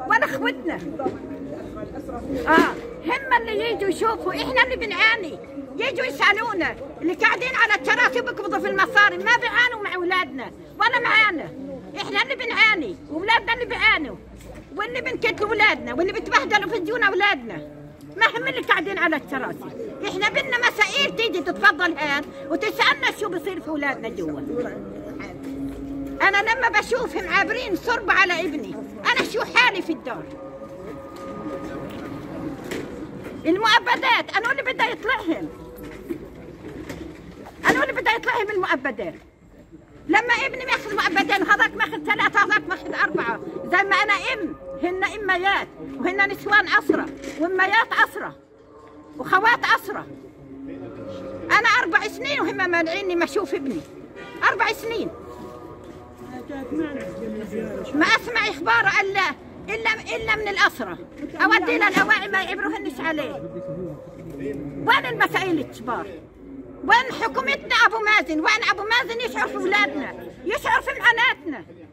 ولا اخوتنا. هم اللي يجوا يشوفوا، احنا اللي بنعاني. يجوا يسالونا اللي قاعدين على الكراسي وبيقبضوا في المصاري ما بيعانوا مع اولادنا ولا معانا. احنا اللي بنعاني واولادنا اللي بيعانوا، واللي بنكتل اولادنا واللي بتبهدلوا في ديون اولادنا. ما هم اللي قاعدين على الكراسي. احنا بدنا مسائل تيجي تتفضل هان وتسالنا شو بصير في اولادنا جوا. انا لما بشوفهم عابرين صرب على ابني انا شو حالي في الدار. المؤبدات انا اللي بدي يطلعهم، انا اللي بدي يطلعهم المؤبدات. لما ابني ماخذ مؤبدين وهذاك ماخذ 3 وهذاك ماخذ 4 زي ما انا هن اميات وهن نسوان اسرى واميات اسرى وخوات اسرى. انا 4 سنين وهم مانعيني ما اشوف ابني. 4 سنين ما اسمع اخباره الا من الاسرى. اودي للاواعي ما يعبروهنش عليه. وين المسائل الكبار؟ وين حكومتنا ابو مازن؟ وين ابو مازن يشعر في اولادنا؟ يشعر في معاناتنا.